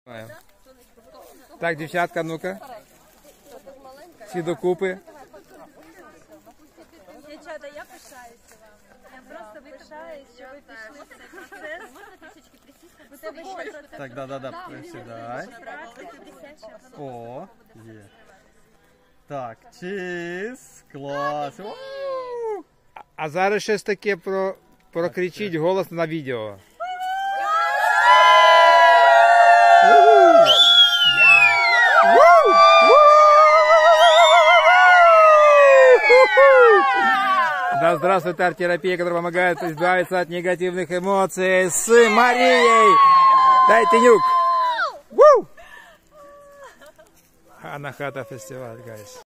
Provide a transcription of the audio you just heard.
Так, дівчатка, ну-ка. Всі докупи. Дівчата, я пишаюся вам. Я просто пишаюсь, що ви пішли в цей процес. Можна трішечки присісти? Так, да, присідай. О, є. Так, чіз, клас. А зараз щось таке прокричіть голосно на відео. Да здравствует арт-терапия, которая помогает избавиться от негативных эмоций с Марией Тайтенюк. Анахата фестиваль, guys.